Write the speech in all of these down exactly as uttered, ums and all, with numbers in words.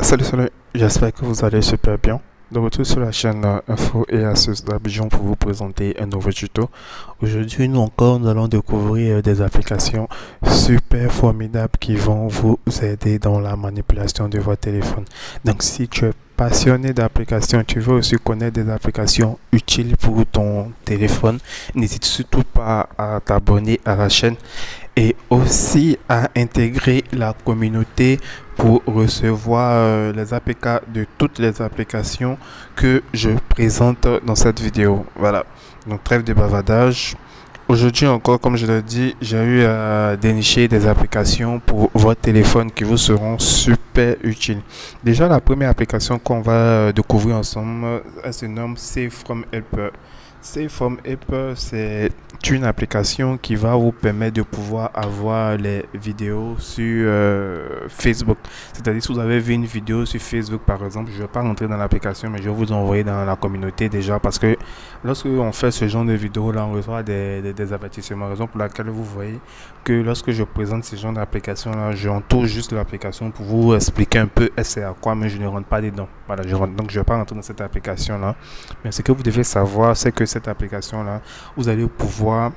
Salut, salut, j'espère que vous allez super bien. De retour sur la chaîne euh, Info et Astuces d'Abidjan pour vous présenter un nouveau tuto. Aujourd'hui, nous encore, nous allons découvrir euh, des applications super formidables qui vont vous aider dans la manipulation de votre téléphone. Donc, si tu es passionné d'applications, tu veux aussi connaître des applications utiles pour ton téléphone, n'hésite surtout pas à t'abonner à la chaîne et aussi à intégrer la communauté pour recevoir euh, les A P K de toutes les applications que je présente dans cette vidéo. Voilà, donc trêve de bavardage. Aujourd'hui encore, comme je l'ai dit, j'ai eu à dénicher des applications pour votre téléphone qui vous seront super utiles. Déjà, la première application qu'on va découvrir ensemble, elle se nomme Save from Helper. Save from Helper, c'est une application qui va vous permettre de pouvoir avoir les vidéos sur euh, Facebook. C'est-à-dire, si vous avez vu une vidéo sur Facebook, par exemple, je ne vais pas rentrer dans l'application, mais je vais vous envoyer dans la communauté déjà, parce que lorsque on fait ce genre de vidéo là, on reçoit des, des, des avertissements, raison pour laquelle vous voyez que lorsque je présente ce genre d'application là, j'entoure juste l'application pour vous expliquer un peu c'est à quoi, mais je ne rentre pas dedans. Voilà, je rentre, donc je ne vais pas rentrer dans cette application là, mais ce que vous devez savoir, c'est que cette application là, vous allez pouvoir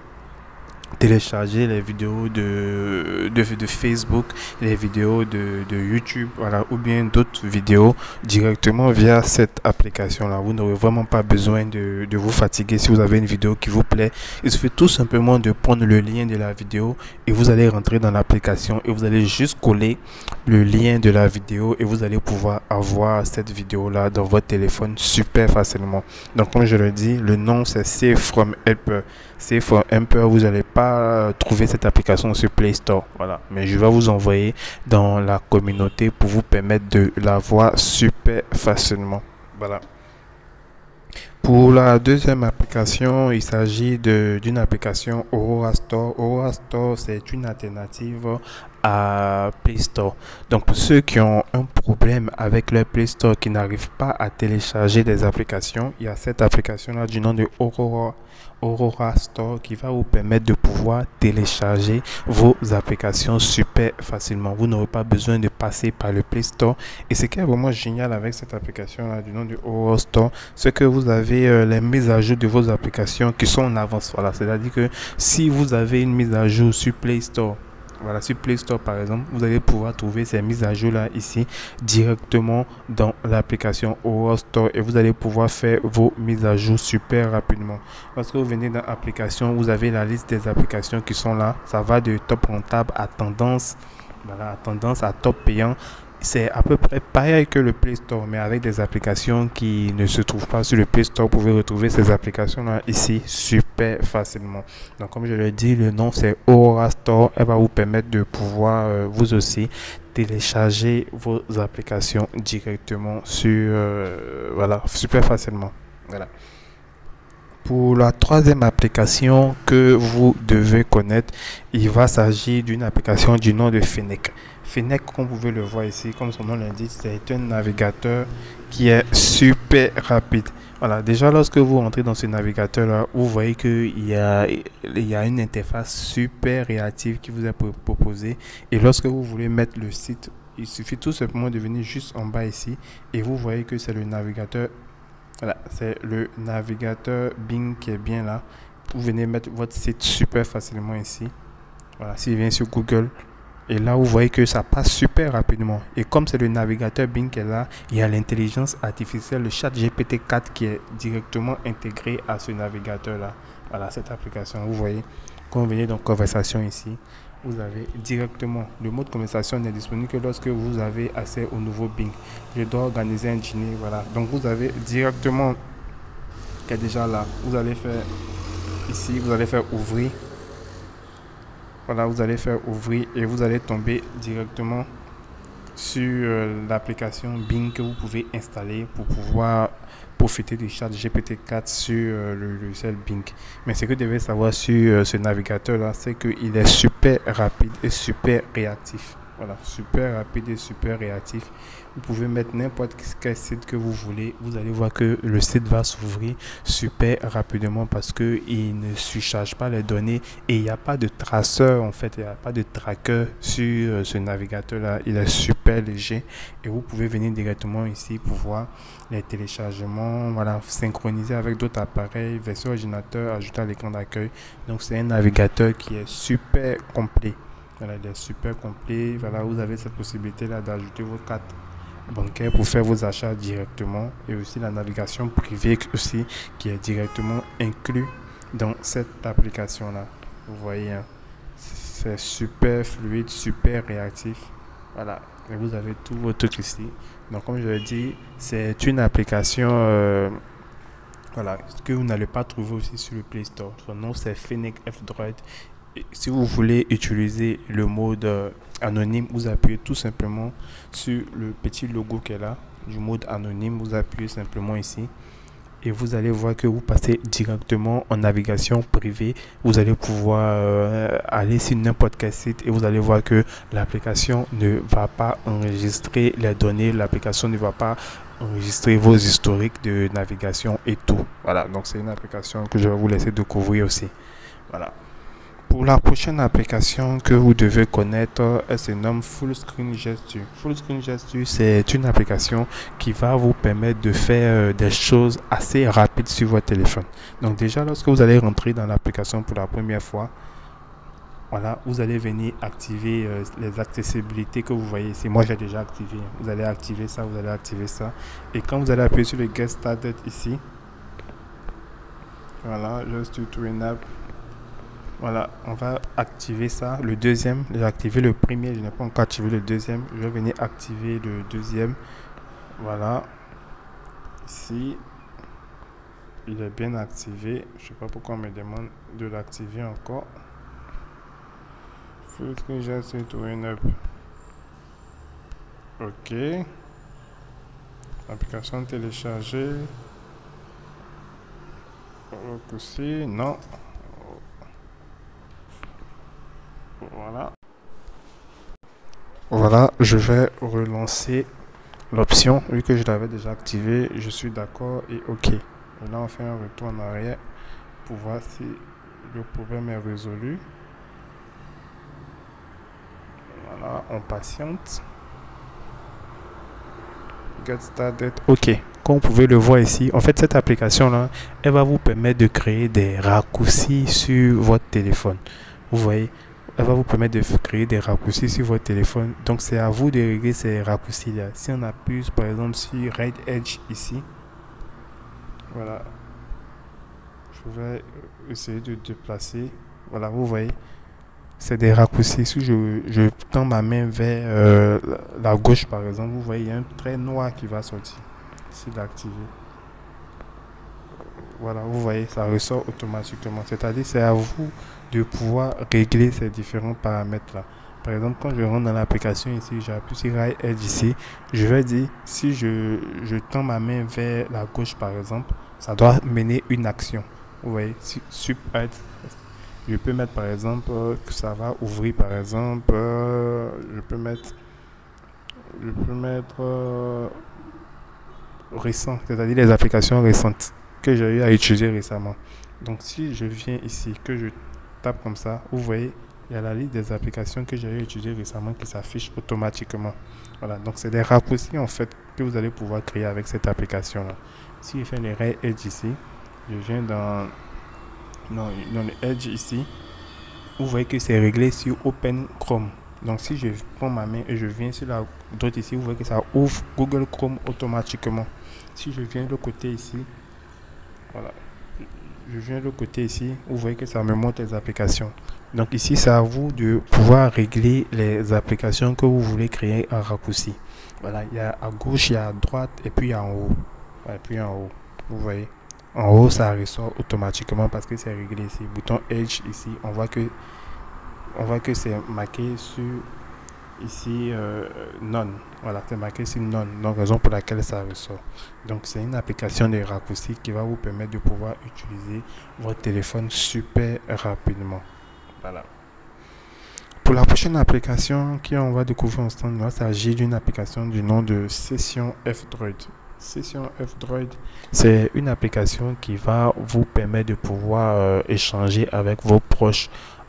télécharger les vidéos de, de, de Facebook, les vidéos de, de YouTube, voilà, ou bien d'autres vidéos directement via cette application là. Vous n'aurez vraiment pas besoin de, de vous fatiguer. Si vous avez une vidéo qui vous plaît, il suffit tout simplement de prendre le lien de la vidéo et vous allez rentrer dans l'application et vous allez juste coller le lien de la vidéo et vous allez pouvoir avoir cette vidéo là dans votre téléphone super facilement. Donc comme je le dis, le nom c'est Save from Helper. Save from Helper, vous n'allez pas trouver cette application sur Play Store, voilà, mais je vais vous envoyer dans la communauté pour vous permettre de la voir super facilement. Voilà. Pour la deuxième application, il s'agit d'une application Aurora Store. Aurora Store, c'est une alternative à Play Store. Donc pour ceux qui ont un problème avec leur Play Store, qui n'arrivent pas à télécharger des applications, il y a cette application là du nom de Aurora Aurora Store qui va vous permettre de pouvoir télécharger vos applications super facilement. Vous n'aurez pas besoin de passer par le Play Store. Et ce qui est vraiment génial avec cette application là du nom de Aurora Store, c'est que vous avez euh, les mises à jour de vos applications qui sont en avance. Voilà, c'est-à-dire que si vous avez une mise à jour sur Play Store, voilà, sur Play Store par exemple, vous allez pouvoir trouver ces mises à jour là ici directement dans l'application Aurora Store et vous allez pouvoir faire vos mises à jour super rapidement. Lorsque vous venez dans l'application, vous avez la liste des applications qui sont là. Ça va de top rentable à tendance, voilà, à tendance à top payant. C'est à peu près pareil que le Play Store, mais avec des applications qui ne se trouvent pas sur le Play Store. Vous pouvez retrouver ces applications-là ici super facilement. Donc, comme je l'ai dit, le nom c'est Aurora Store. Elle va vous permettre de pouvoir euh, vous aussi télécharger vos applications directement sur, euh, voilà, super facilement. Voilà. Pour la troisième application que vous devez connaître, il va s'agir d'une application du nom de Fennec. Fennec, comme vous pouvez le voir ici, comme son nom l'indique, c'est un navigateur qui est super rapide. Voilà, déjà lorsque vous rentrez dans ce navigateur là, vous voyez qu'il y a, il y a une interface super réactive qui vous est proposée. Et lorsque vous voulez mettre le site, il suffit tout simplement de venir juste en bas ici et vous voyez que c'est le navigateur. Voilà, c'est le navigateur Bing qui est bien là. Vous venez mettre votre site super facilement ici. Voilà, s'il vient sur Google. Et là, vous voyez que ça passe super rapidement. Et comme c'est le navigateur Bing qui est là, il y a l'intelligence artificielle, le chat G P T quatre qui est directement intégré à ce navigateur-là. Voilà, cette application. Vous voyez, quand vous venez dans conversation ici, vous avez directement, le mode conversation n'est disponible que lorsque vous avez accès au nouveau Bing. Je dois organiser un dîner, voilà. Donc vous avez directement, qui est déjà là, vous allez faire ici, vous allez faire ouvrir. Voilà, vous allez faire ouvrir et vous allez tomber directement sur euh, l'application Bing que vous pouvez installer pour pouvoir profiter du chat G P T quatre sur euh, le logiciel Bing. Mais ce que vous devez savoir sur euh, ce navigateur là, c'est qu'il est super rapide et super réactif. Voilà, super rapide et super réactif. Vous pouvez mettre n'importe quel site que vous voulez. Vous allez voir que le site va s'ouvrir super rapidement parce que il ne surcharge pas les données et il n'y a pas de traceur en fait. Il n'y a pas de tracker sur euh, ce navigateur-là. Il est super léger et vous pouvez venir directement ici pour voir les téléchargements. Voilà, synchroniser avec d'autres appareils, version ordinateur, ajouter à l'écran d'accueil. Donc c'est un navigateur qui est super complet. Voilà, il est super complet. Voilà, vous avez cette possibilité-là d'ajouter vos cartes bancaires pour faire vos achats directement. Et aussi la navigation privée aussi qui est directement inclus dans cette application-là. Vous voyez, hein, c'est super fluide, super réactif. Voilà, et vous avez tout votre truc ici. Donc comme je l'ai dit, c'est une application euh, voilà, que vous n'allez pas trouver aussi sur le Play Store. Son nom c'est Fennec F-Droid. Si vous voulez utiliser le mode euh, anonyme, vous appuyez tout simplement sur le petit logo qui est là du mode anonyme. Vous appuyez simplement ici et vous allez voir que vous passez directement en navigation privée. Vous allez pouvoir euh, aller sur n'importe quel site et vous allez voir que l'application ne va pas enregistrer les données. L'application ne va pas enregistrer vos historiques de navigation et tout. Voilà, donc c'est une application que je vais vous laisser découvrir aussi. Voilà. Pour la prochaine application que vous devez connaître, elle se nomme Full Screen Gesture. Full Screen Gesture, c'est une application qui va vous permettre de faire des choses assez rapides sur votre téléphone. Donc déjà, lorsque vous allez rentrer dans l'application pour la première fois, voilà, vous allez venir activer euh, les accessibilités que vous voyez ici. Moi, j'ai déjà activé. Vous allez activer ça, vous allez activer ça. Et quand vous allez appuyer sur le Get Started ici, voilà, just to an app. Voilà, on va activer ça, le deuxième. J'ai activé le premier, je n'ai pas encore activé le deuxième. Je vais venir activer le deuxième. Voilà. Ici, il est bien activé. Je ne sais pas pourquoi on me demande de l'activer encore. Full screen gesture to win up. Ok. Application téléchargée. Aussi, non. Voilà. Voilà, je vais relancer l'option. Vu que je l'avais déjà activé, je suis d'accord et OK. Et là, on fait un retour en arrière pour voir si le problème est résolu. Voilà, on patiente. Get started. OK. Comme vous pouvez le voir ici, en fait, cette application-là, elle va vous permettre de créer des raccourcis sur votre téléphone. Vous voyez, elle va vous permettre de créer des raccourcis sur votre téléphone. Donc, c'est à vous de régler ces raccourcis-là. Si on appuie, par exemple, sur Right Edge ici, voilà, je vais essayer de déplacer. Voilà, vous voyez, c'est des raccourcis. Si je, je tends ma main vers euh, la gauche, par exemple, vous voyez, il y a un trait noir qui va sortir. Si d'activer. Voilà, vous voyez, ça ressort automatiquement. C'est-à-dire, c'est à vous de pouvoir régler ces différents paramètres-là. Par exemple, quand je rentre dans l'application ici, j'appuie sur Right Edge ici, je vais dire, si je, je tends ma main vers la gauche, par exemple, ça doit mener une action. Vous voyez, si, super, je peux mettre, par exemple, euh, que ça va ouvrir, par exemple, euh, je peux mettre, je peux mettre euh, récent, c'est-à-dire les applications récentes que j'ai eu à utiliser récemment. Donc si je viens ici, que je tape comme ça, vous voyez, il y a la liste des applications que j'ai eu à utiliser récemment qui s'affiche automatiquement. Voilà, donc c'est des raccourcis en fait que vous allez pouvoir créer avec cette application là. Si je fais les Right Edge ici, je viens dans, dans, dans le Edge ici, vous voyez que c'est réglé sur Open Chrome. Donc si je prends ma main et je viens sur la droite ici, vous voyez que ça ouvre Google Chrome automatiquement. Si je viens de l'autre côté ici, voilà, je viens de l'autre côté ici, vous voyez que ça me montre les applications. Donc ici, c'est à vous de pouvoir régler les applications que vous voulez créer en raccourci. Voilà, il y a à gauche, il y a à droite et puis en haut. Et puis en haut, vous voyez. En haut, ça ressort automatiquement parce que c'est réglé ici. Bouton Edge ici, on voit que on voit que c'est marqué sur ici euh, non. Voilà, c'est marqué sur non. Donc raison pour laquelle ça ressort. Donc c'est une application de raccourci qui va vous permettre de pouvoir utiliser votre téléphone super rapidement. Voilà. Pour la prochaine application qu'on va découvrir ensemble, il s'agit d'une application du nom de Session F-Droid. Session F-Droid, c'est une application qui va vous permettre de pouvoir euh, échanger avec vos proches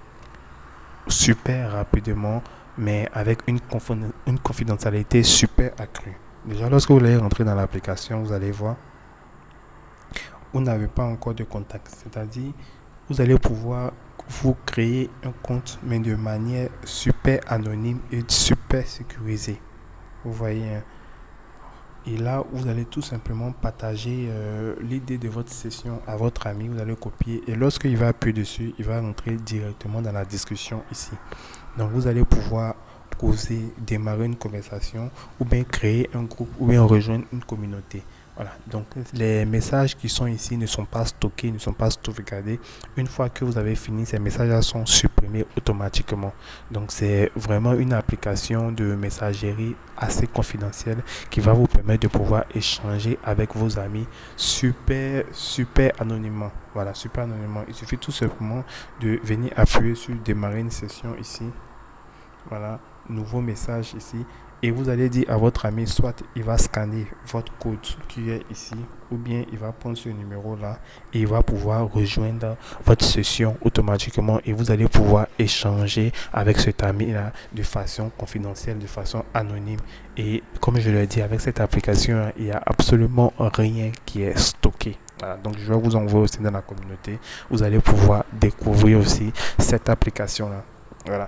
super rapidement, mais avec une, une confidentialité super accrue. Déjà, lorsque vous allez rentrer dans l'application, vous allez voir, vous n'avez pas encore de contact, c'est-à-dire vous allez pouvoir vous créer un compte, mais de manière super anonyme et super sécurisée. Vous voyez, hein? Et là, vous allez tout simplement partager euh, l'idée de votre session à votre ami. Vous allez copier et lorsqu'il va appuyer dessus, il va rentrer directement dans la discussion ici. Donc, vous allez pouvoir causer, démarrer une conversation ou bien créer un groupe ou bien rejoindre une communauté. Voilà, donc les messages qui sont ici ne sont pas stockés, ne sont pas sauvegardés. Une fois que vous avez fini, ces messages sont supprimés automatiquement. Donc c'est vraiment une application de messagerie assez confidentielle qui va vous permettre de pouvoir échanger avec vos amis super, super anonymement. Voilà, super anonymement. Il suffit tout simplement de venir appuyer sur démarrer une session ici. Voilà, nouveau message ici. Et vous allez dire à votre ami, soit il va scanner votre code qui est ici, ou bien il va prendre ce numéro là et il va pouvoir rejoindre votre session automatiquement et vous allez pouvoir échanger avec cet ami là de façon confidentielle, de façon anonyme. Et comme je l'ai dit, avec cette application, il n'y a absolument rien qui est stocké. Voilà, donc je vais vous envoyer aussi dans la communauté. Vous allez pouvoir découvrir aussi cette application là. Voilà.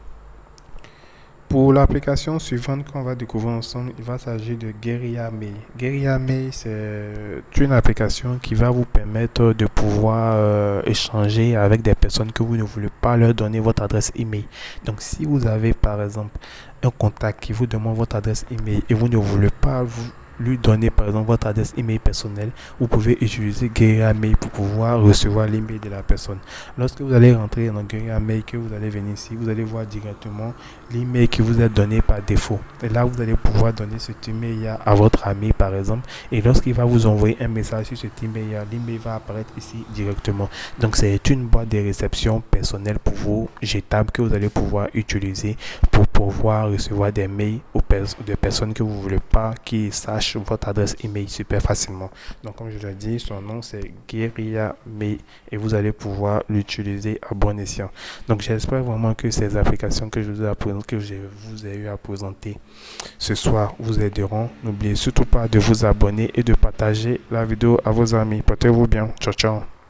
Pour l'application suivante qu'on va découvrir ensemble, il va s'agir de Guerilla Mail. Guerilla Mail, c'est une application qui va vous permettre de pouvoir euh, échanger avec des personnes que vous ne voulez pas leur donner votre adresse email. Donc, si vous avez par exemple un contact qui vous demande votre adresse email et vous ne voulez pas vous lui donner par exemple votre adresse email personnelle, vous pouvez utiliser Guerilla Mail pour pouvoir recevoir l'email de la personne. Lorsque vous allez rentrer dans Guerilla Mail, que vous allez venir ici, vous allez voir directement l'email qui vous est donné par défaut. Et là, vous allez pouvoir donner cet email à votre ami par exemple. Et lorsqu'il va vous envoyer un message sur cet email, l'email va apparaître ici directement. Donc, c'est une boîte de réception personnelle pour vous, jetable, que vous allez pouvoir utiliser pour pouvoir recevoir des mails aux pers des personnes que vous ne voulez pas qui sachent votre adresse email super facilement. Donc comme je l'ai dit, son nom c'est Guerilla Mail et vous allez pouvoir l'utiliser à bon escient. Donc j'espère vraiment que ces applications que je vous ai que je vous ai eu à présenter ce soir vous aideront. N'oubliez surtout pas de vous abonner et de partager la vidéo à vos amis. Portez-vous bien. Ciao ciao.